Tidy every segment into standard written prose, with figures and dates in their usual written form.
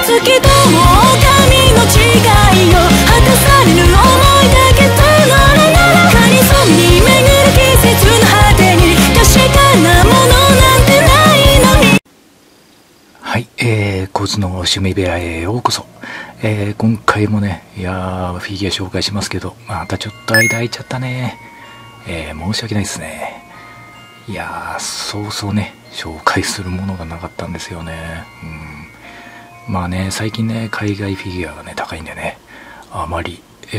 月と狼の違いよ、果たされぬ想いだけとならなら、かりそめに巡る季節の果てに確かなものなんてないのに。 はい、コズの趣味部屋へようこそ。今回もね、フィギュア紹介しますけど、またちょっと間空いちゃったね。申し訳ないですね。そうそうね、紹介するものがなかったんですよね。まあね、最近ね、海外フィギュアがね、高いんでね、あまり、フ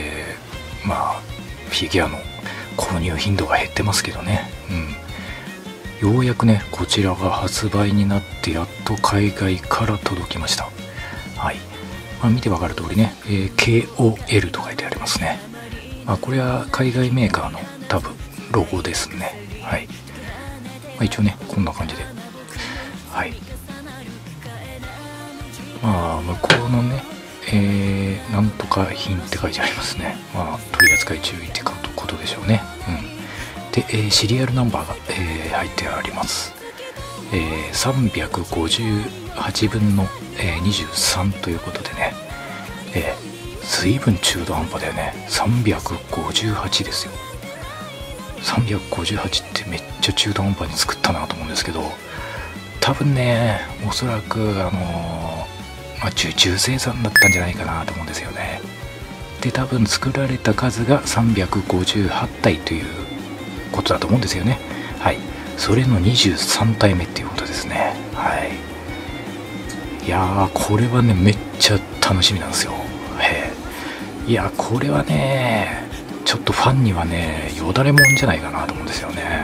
ィギュアの購入頻度が減ってますけどね。ようやくね、こちらが発売になって、やっと海外から届きました。はい。見てわかる通りね、KOL と書いてありますね。これは海外メーカーの多分ロゴですね。はい。一応ね、こんな感じで。はい。向こうのね、なんとか品って書いてありますね。取り扱い注意ってことでしょうね。で、シリアルナンバーが、入ってあります。358分の、23ということでね、随分中途半端だよね。358ですよ。358ってめっちゃ中途半端に作ったなと思うんですけど、多分ね、おそらく受注生産だったんじゃないかなと思うんですよね。で、多分作られた数が358体ということだと思うんですよね。はい。それの23体目っていうことですね。はい。これはね、めっちゃ楽しみなんですよ。これはね、ちょっとファンにはね、よだれもんじゃないかなと思うんですよね。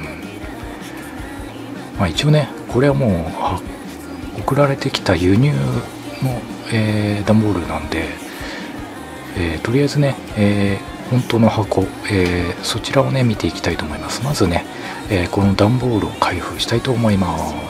一応ね、これはもう送られてきた輸入の、段ボールなんで、とりあえずね、本当の箱、そちらをね見ていきたいと思います。まずね、この段ボールを開封したいと思います。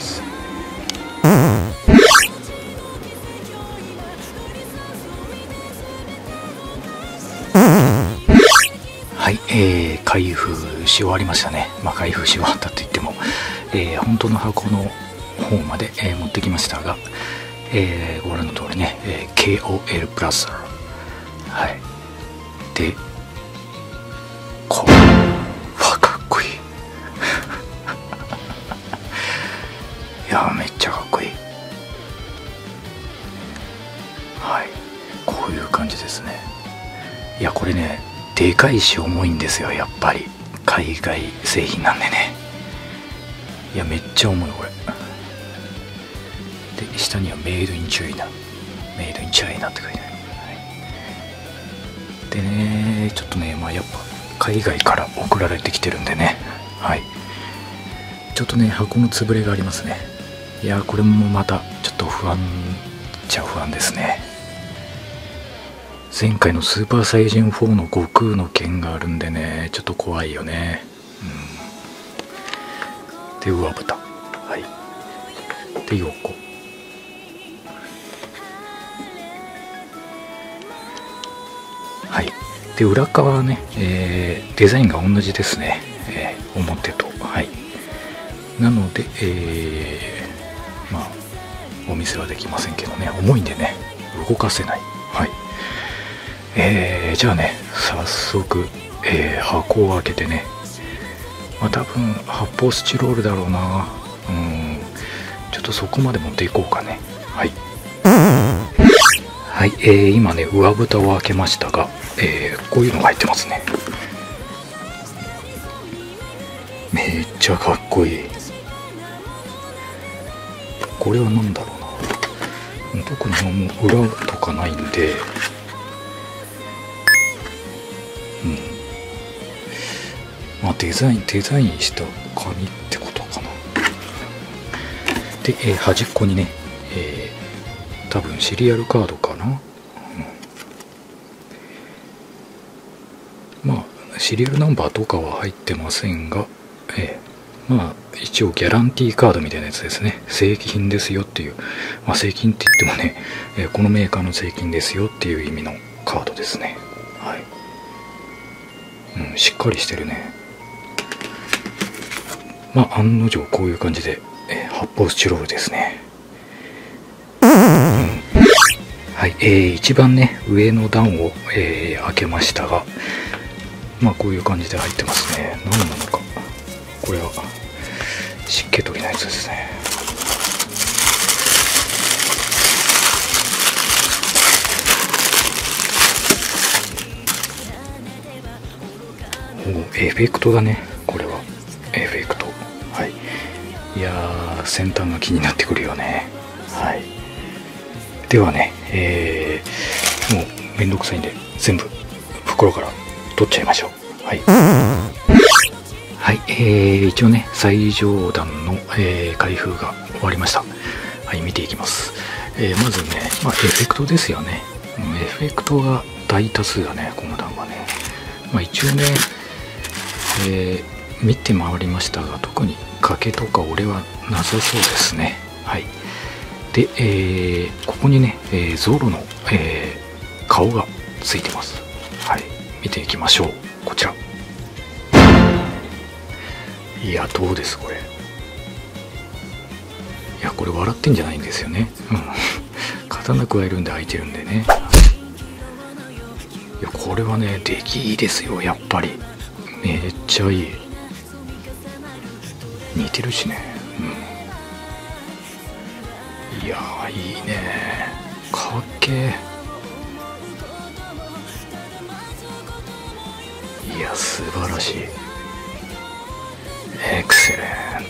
はい、開封し終わりましたね。開封し終わったといっても、本当の箱の方まで、持ってきましたが、ご覧の通りね、KOL プラス、はい。で、かっこいい。めっちゃかっこいい。はい、こういう感じですね。これね、でかいし重いんですよ。やっぱり海外製品なんでね。めっちゃ重いこれ。で、下にはメイドインチャイナ、メイドインチャイナって書いてある。でね、ちょっとね、やっぱ海外から送られてきてるんでね、はい、ちょっとね、箱の潰れがありますね。これもまたちょっと不安っちゃ不安ですね。前回のスーパーサイジン4の悟空の剣があるんでね、ちょっと怖いよね。で、上蓋、はい、で、横、はい。で、裏側はね、デザインが同じですね。表と。はい。なので、お見せはできませんけどね。重いんでね、動かせない。はい。じゃあね、早速、箱を開けてね。多分、発泡スチロールだろうな。ちょっとそこまで持っていこうかね。はい。はい、今ね、上蓋を開けましたが、こういうのが入ってますね。めっちゃかっこいい。これは何だろうな。特に裏とかないんで、デザインした紙ってことかな。で、端っこにね、多分シリアルカードかな。シリアルナンバーとかは入ってませんが、一応ギャランティーカードみたいなやつですね。正規品ですよっていう、正規品って言ってもね、このメーカーの正規品ですよっていう意味のカードですね。はい。しっかりしてるね。案の定こういう感じで、発泡スチロールですね。 はい、一番ね上の段を、開けましたが、まあこういう感じで入ってますね。何なのか、これは湿気取りのやつですね。エフェクトだね、これはエフェクト。はい、いやー、先端が気になってくるよね。はい、ではね、もうめんどくさいんで全部袋から取っちゃいましょう。はい、はい、一応ね最上段の、開封が終わりました。はい、見ていきます。まずね、まあ、エフェクトですよね。エフェクトが大多数だね、この段はね。まあ、一応ね、見て回りましたが、特に欠けとか俺はなさそうですね。はい、で、ここにね、ゾロの、顔がついてます。はい、見ていきましょう。こちら。いや、どうですこれ。いや、これ笑ってんじゃないんですよね。刀加えるんで開いてるんでね。いや、これはね出来いいですよ、やっぱり。めっちゃいい。似てるしね。いやー、いいね。かっけー。いや、素晴らしい。エクセレン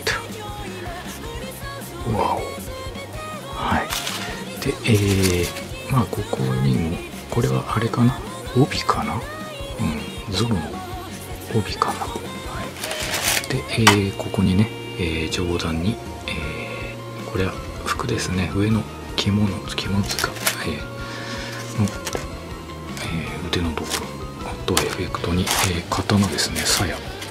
ト。わお。はい。で、まあここにも、これはあれかな、帯かな。ゾロの帯かな。はい、で、ここにね、上段に、これは服ですね。上の着物塚、の、腕のところ。あとはエフェクトに、刀ですね。鞘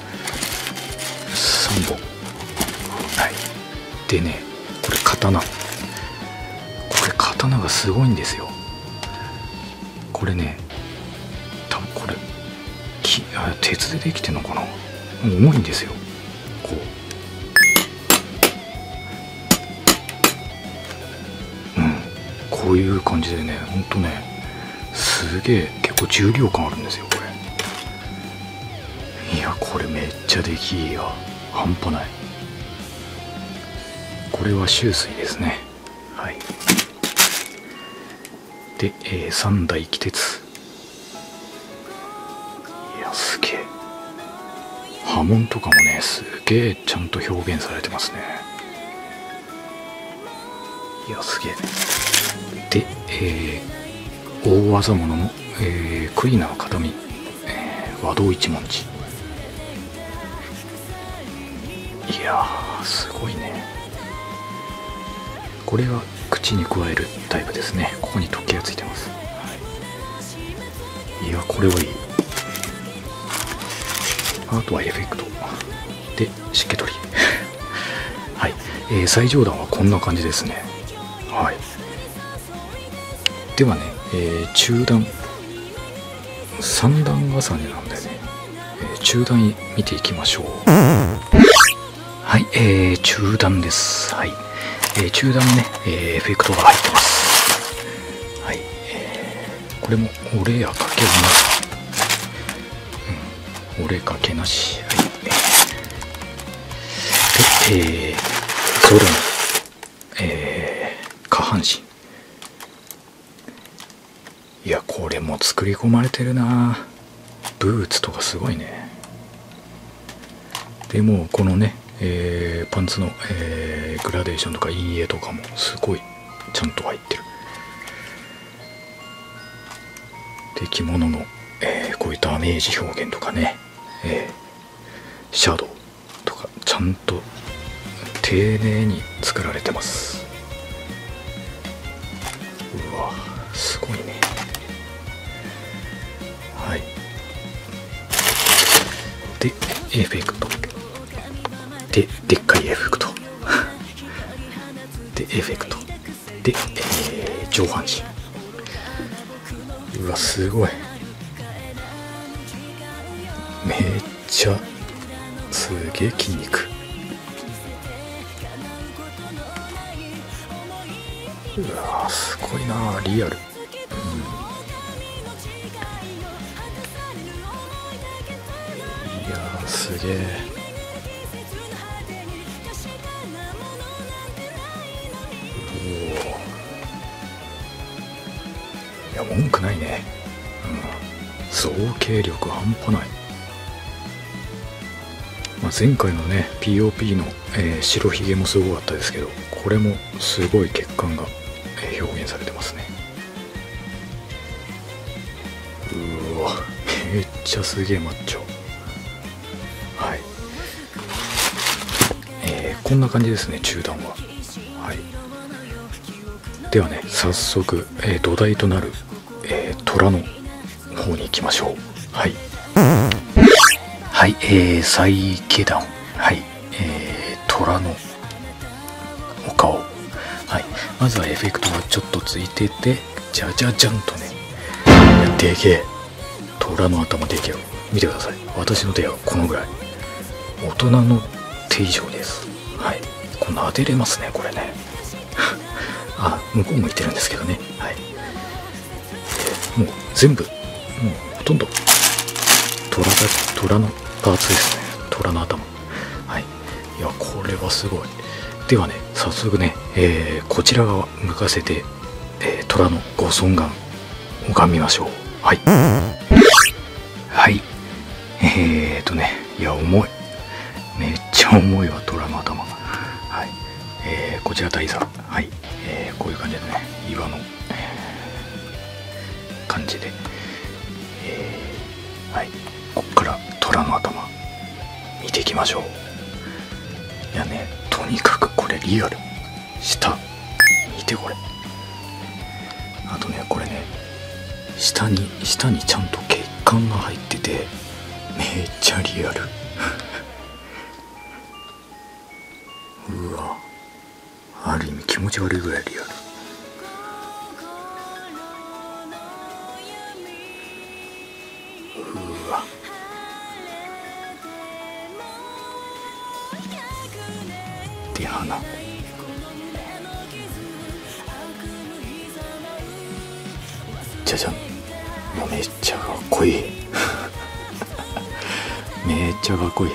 3本。はい。でね、これ刀。これ刀がすごいんですよ。これね、多分これ鉄でできてんのかな。重いんですよ。こう。こういう感じでね、ほんとね、すげえ結構重量感あるんですよ、これ。いや、これめっちゃ出来いいや。半端ない。これは秋水ですね。はい。で、三大気鉄。いや、すげえ。波紋とかもね、すげえちゃんと表現されてますね。いや、すげえ。で、大技物の、クイナの形見、和道一文字。いやー、すごいね。これは口に加えるタイプですね。ここに突起がついてます。はい、いや、これはいい。あとはエフェクトで湿気取り。はい、最上段はこんな感じですね。はい。ではね、中段3段重ねなんでね、中段見ていきましょう。はい、中段です。はい、中段ね、エフェクトが入ってます。はい、これも俺やかけなし。俺かけなし。はい。で、ゾロの、下半身。いや、これも作り込まれてるな。ブーツとかすごいね。でもこのね、パンツの、グラデーションとか陰影とかもすごいちゃんと入ってる。で、着物の、こういうダメージ表現とかね、シャドウとかちゃんと丁寧に作られてます。うわ、すごいね。はい。で、エフェクトで、でっかいエフェクトで、エフェクトで、上半身。うわ、すごい。めっちゃすげえ筋肉。うわ、すごいな、リアル。 すげえ。いや文句ないね。造形力半端ない。前回のね POP の、白ひげもすごかったですけど、これもすごい血管が、表現されてますね。うわめっちゃすげえマッチョ。はい、こんな感じですね、中段は。はい、ではね早速、土台となる、虎の方に行きましょう。はいはい、再下段。はい、虎のお顔。はい、まずはエフェクトがちょっとついてて、じゃじゃじゃんとね、でけえ虎の頭でけえよ。見てください、私の手はこのぐらい。大人の手以上です。はい、こんな当てれますねこれねあ、向こう向いてるんですけどね。はい、もう全部、もうほとんど虎のパーツですね。虎の頭。はい、いやこれはすごい。ではね早速ね、こちら側向かせて、虎のご尊顔拝みましょう。はいはい、いや重い、めっちゃ重いわ虎の頭。はい、こちら台座。はい、こういう感じでね、岩の、感じで、はい、こっから虎の頭見ていきましょう。いやね、とにかくこれリアル。下見てこれ。あとねこれね、下にちゃんと血管が入っててめっちゃリアルうわ、ある意味気持ち悪いぐらいリアル。うわ、で鼻、じゃじゃん。いやめっちゃかっこいいめっちゃかっこいい。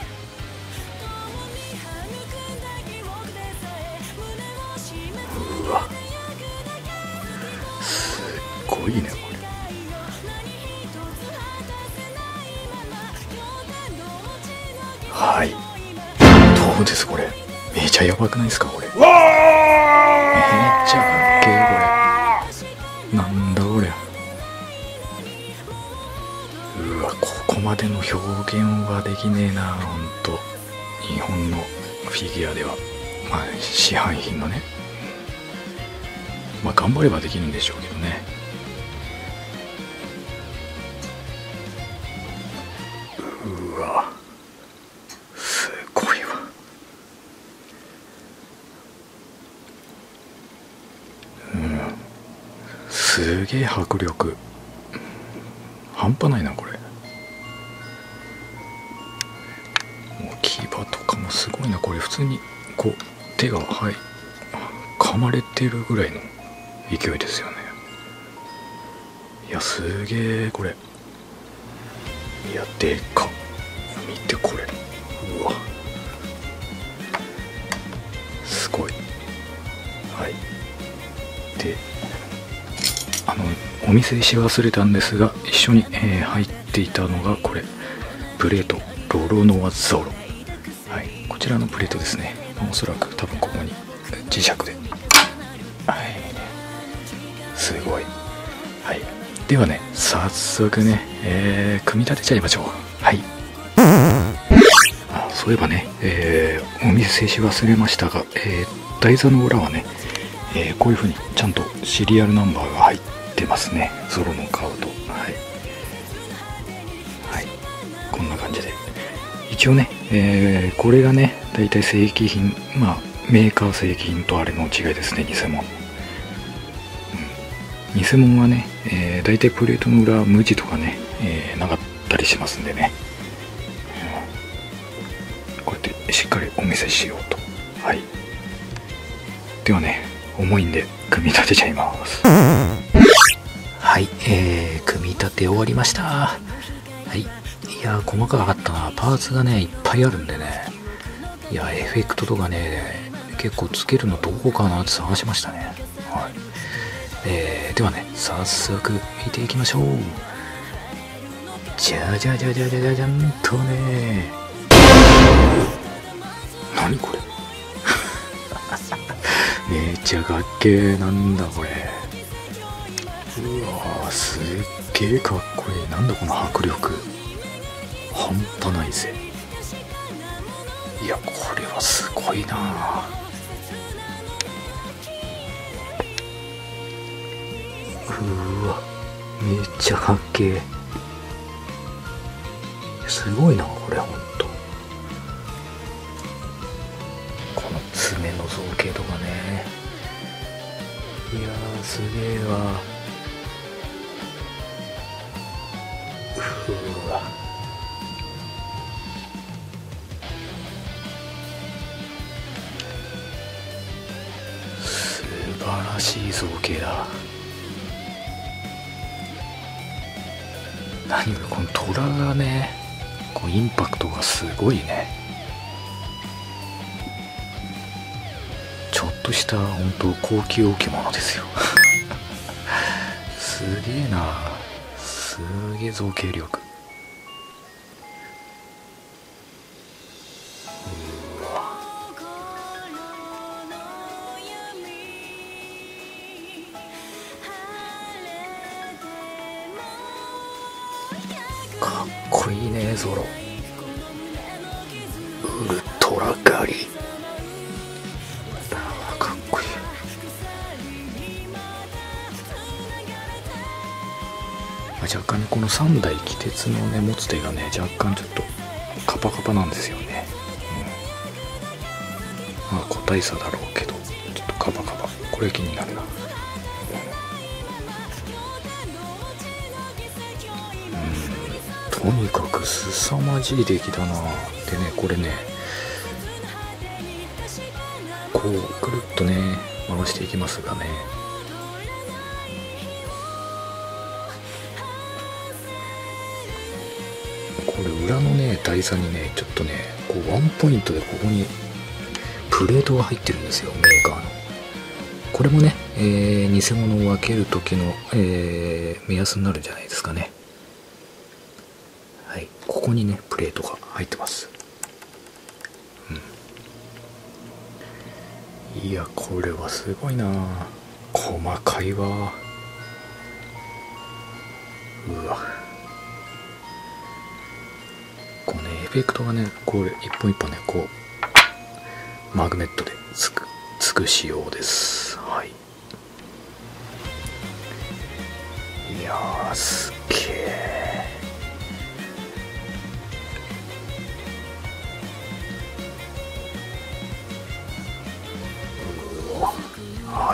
うわ、すっごいねこれ。はい、どうですこれ。めっちゃやばくないですかこれ。めっちゃかっけえこれ。なんだこれ。うわ、ここまでの表現はできねえなほんと。日本のフィギュアでは市販品のね、頑張ればできるんでしょうけどね。うわ、すごいわ。すげえ迫力半端ないなこれ。もう牙とかもすごいなこれ。普通にこう手が噛まれてるぐらいの勢いですよね。いやすげえこれ。いやでかっ、見てこれ。うわすごい。はい、でお見せし忘れたんですが、一緒に、入っていたのがこれプレートロロノワゾロ。はい、こちらのプレートですね。おそらく多分ここに磁石で、はい、すごい。はい、ではね早速ね、組み立てちゃいましょう。はい、そういえばね、お見せし忘れましたが、台座の裏はね、こういう風にちゃんとシリアルナンバーが入ってますね。ゾロの顔と。はい、はい、こんな感じで一応ね、これがねだいたい正規品、メーカー正規品とあれの違いですね。偽物、偽物はね、だいたいプレートの裏無地とかね、なかったりしますんでね、こうやってしっかりお見せしようと。はい、ではね重いんで組み立てちゃいます。はい、組み立て終わりました。はい、 いやー細かかったな。パーツがねいっぱいあるんでね、いやエフェクトとかね結構つけるのどこかなって探しましたね。はい、ではね早速見ていきましょう。じゃじゃじゃじゃじゃじゃじゃんとね、何これめっちゃかっけー。なんだこれ。うわーすっげえかっこいい。なんだこの迫力、半端ないぜ。いやこれはすごいな。うわめっちゃかっけえ。すごいなこれほんと。この爪の造形とかね、いやーすげえわ。うわ素晴らしい造形だ。何かこの虎がね、こうインパクトがすごいね。ちょっとした本当高級置物ですよすげえな、すげえ造形力。うわかっこいいねゾロ。ウルトラガリ、かっこいい。若干ねこの3台気鉄のね持つ手がね若干ちょっとカパカパなんですよね。まあ個体差だろうけどちょっとカパカパ、これ気になるな。とにかく凄まじい出来だな。でねこれねこうくるっとね回していきますがね、これ裏のね台座にねちょっとねこうワンポイントでここにプレートが入ってるんですよ、メーカーの。これもね、偽物を分ける時の、目安になるんじゃないですかね。はい、ここにねプレートが入ってます。いやこれはすごいな、細かいわ。うわこうねエフェクトがねこれ一本一本ねこうマグネットでつく仕様です。はい、いやーすっげえ。はい、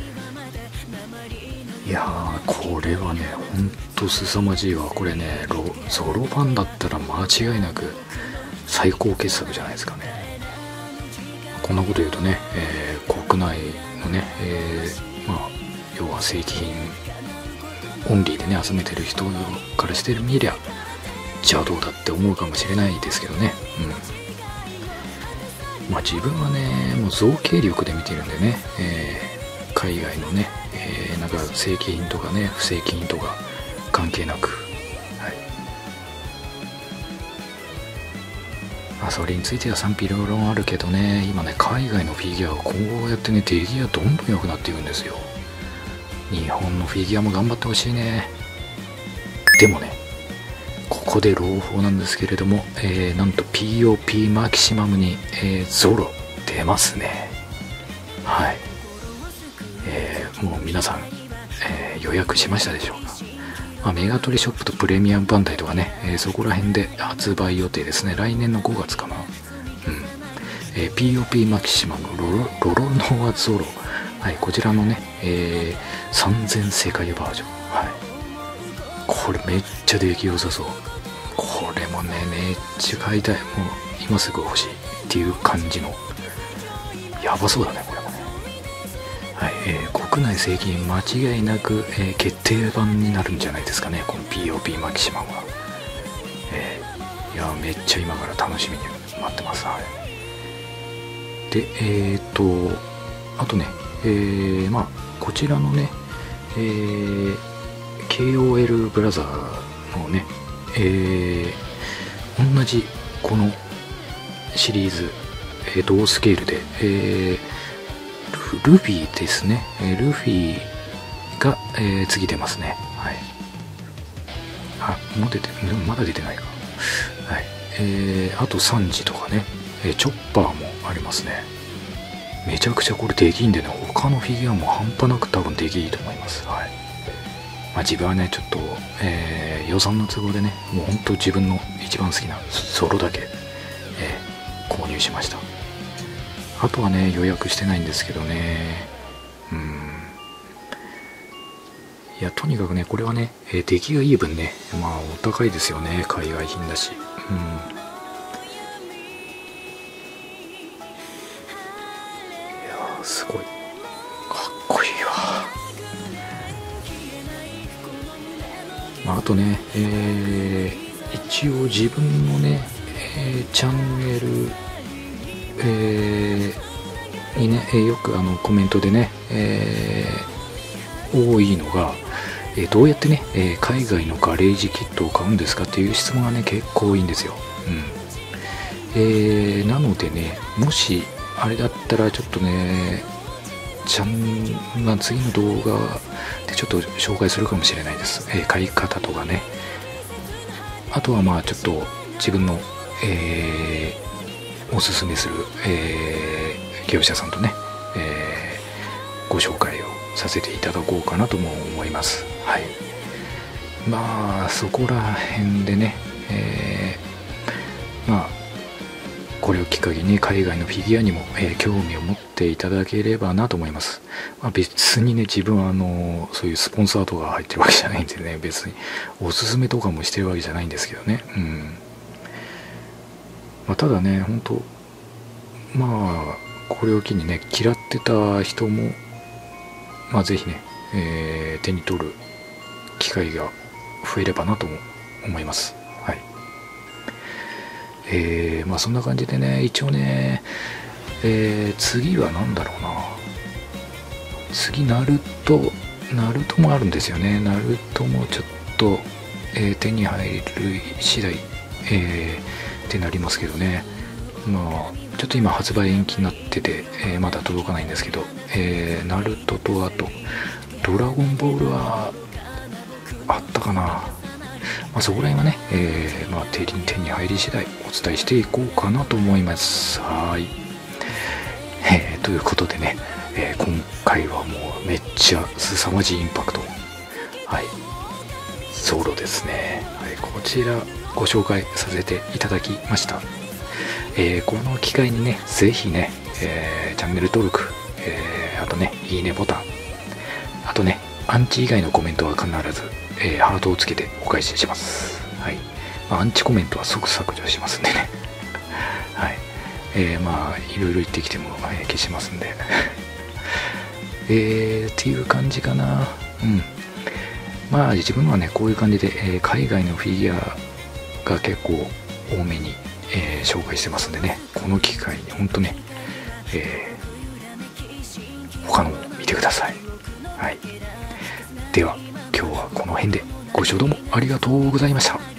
いやーこれはねほんと凄まじいわ。これねゾロファンだったら間違いなく最高傑作じゃないですかね。こんなこと言うとね、国内のね、まあ要は正規品オンリーでね集めてる人からしてみりゃ邪道だって思うかもしれないですけどね。まあ自分はねもう造形力で見てるんでね、海外のね、なんか正規品とかね不正規品とか関係なく、はい、まあそれについては賛否両論あるけどね、今ね海外のフィギュアはこうやってね出来がどんどん良くなっていくんですよ。日本のフィギュアも頑張ってほしいね。でもねここで朗報なんですけれども、なんと POP マキシマムに、ゾロ出ますね。はい、もう皆さん、予約しましたでしょうか。まあ、メガトリショップとプレミアムバンダイとかね、そこら辺で発売予定ですね。来年の5月かな。POP マキシマムロロノアゾロ、はい、こちらのね、3000世界バージョン、はい、これめっちゃ出来良さそう。これもねめっちゃ買いたい。もう今すぐ欲しいっていう感じのやばそうだねこれもね。はい、国内正規間違いなく、決定版になるんじゃないですかねこの POP マキシマムは。 いやめっちゃ今から楽しみに待ってます。はい、であとね、まあこちらのね、KOL ブラザーのね、同じこのシリーズ、同スケールで、ルフィですね、ルフィが、次出ますね。はい、もうまだ出てないか。はい、あとサンジとかね、チョッパーもありますね。めちゃくちゃこれできんでね、他のフィギュアも半端なく多分できいいと思います。はい、まあ、自分はねちょっと、予算の都合でね、もう本当自分の一番好きなソロだけ、購入しました。あとはね予約してないんですけどね、いやとにかくねこれはね、出来がいい分ね、まあお高いですよね、海外品だし。いやすごいかっこいいわ。まあ、あとね、一応自分のね、チャンネル、にね、よくコメントでね、多いのが、どうやってね、海外のガレージキットを買うんですかっていう質問がね結構多いんですよ。なのでね、もしあれだったらちょっとね次の動画でちょっと紹介するかもしれないです。買い方とかね。あとはまあちょっと自分の、おすすめする、業者さんとね、ご紹介をさせていただこうかなとも思います。はい、まあそこら辺でね、まあこれをきっかけに海外のフィギュアにも、興味を持っていただければなと思います。まあ、別にね自分はそういうスポンサーとか入ってるわけじゃないんでね、別におすすめとかもしてるわけじゃないんですけどね。まあ、ただね本当まあこれを機にね嫌ってた人もまあぜひね、手に取る機会が増えればなとも思います。はい、まあそんな感じでね、一応ね、次は何だろうな、次ナルトもあるんですよね。ナルトもちょっと、手に入る次第、ってなりますけどね。まあちょっと今発売延期になってて、まだ届かないんですけど、ナルトとあとドラゴンボールはあったかな。まあ、そこら辺はね、まあ、手に入り次第お伝えしていこうかなと思います。はい、ということでね、今回はもうめっちゃ凄まじいインパクト、はい、ソロですね。はい、こちらご紹介させていただきました。この機会にねぜひね、チャンネル登録、あとねいいねボタン、あとねアンチ以外のコメントは必ずハートをつけてお返しします。はい、まあ、アンチコメントは即削除しますんでね。はい、まあいろいろ言ってきても、消しますんで。っていう感じかな。まあ自分はねこういう感じで、海外のフィギュアが結構多めに、紹介してますんでね、この機会に本当ね、他のも見てください。はい、では今日はこの辺でご視聴どうもありがとうございました。